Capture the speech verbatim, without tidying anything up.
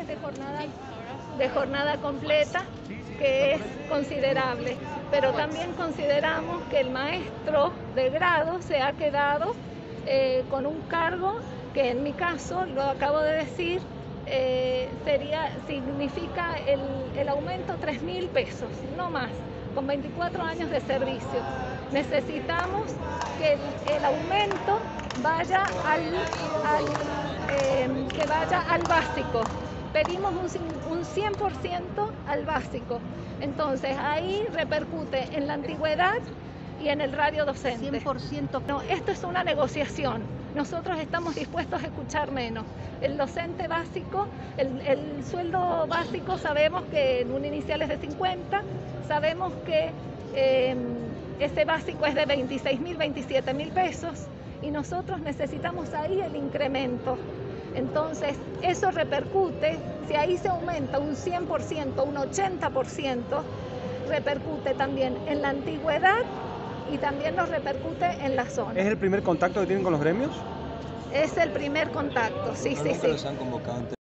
iniciales de jornada, de jornada completa, que es considerable, pero también consideramos que el maestro de grado se ha quedado eh, con un cargo que en mi caso, lo acabo de decir, eh, sería, significa el, el aumento tres mil pesos, no más, con veinticuatro años de servicio. Necesitamos que el, el aumento vaya al, al eh, que vaya al básico. Pedimos un, un cien por ciento al básico. Entonces ahí repercute en la antigüedad y en el radio docente. cien por ciento. No, esto es una negociación. Nosotros estamos dispuestos a escuchar menos. El docente básico, el, el sueldo básico, sabemos que en un inicial es de cincuenta, sabemos que eh, ese básico es de veintiséis mil, veintisiete mil pesos y nosotros necesitamos ahí el incremento. Entonces, eso repercute, si ahí se aumenta un cien por ciento, un ochenta por ciento, repercute también en la antigüedad y también nos repercute en la zona. ¿Es el primer contacto que tienen con los gremios? Es el primer contacto, sí, No, sí, nunca sí. los han convocado.